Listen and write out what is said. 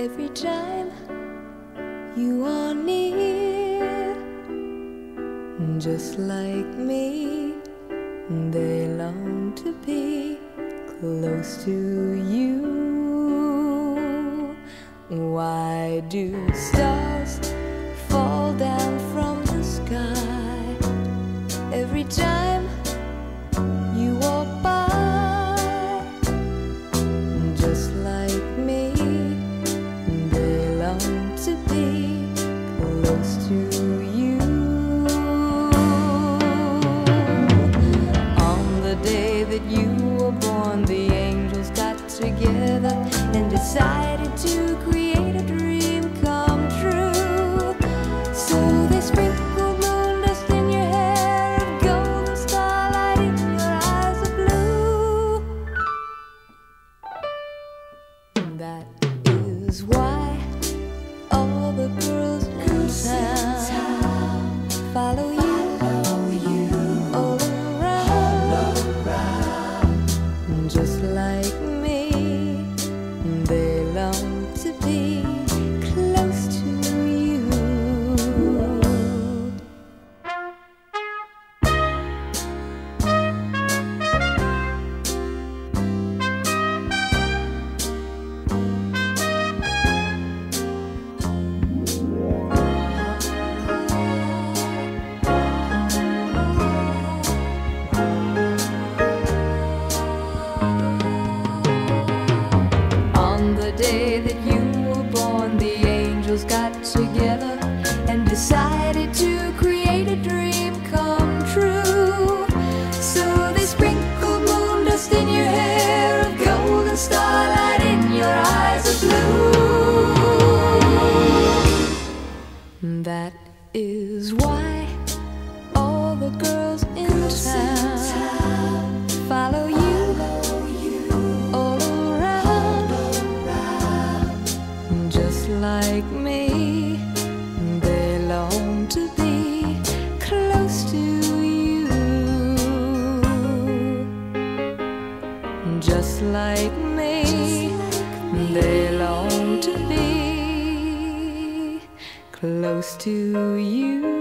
every time you are near. Just like me, they long to be close to you. Why do stars fall down from the sky every time you walk by? Just like me, they long to be close to you. On the day that you were born, the angels got together and decided to create a dream come true. So they sprinkled moon dust in your hair and golden starlight in your eyes of blue. That is why all the girls in town follow you all around. Just like me, they long to be close to you. On the day that you were born, the angels got together and decided to create a dream come true. So they sprinkled moon dust in your hair of gold and starlight in your eyes of blue. That is why all the girls in town follow you all around. Just like me, they long to be close to you. Just like me, they long to be close to you.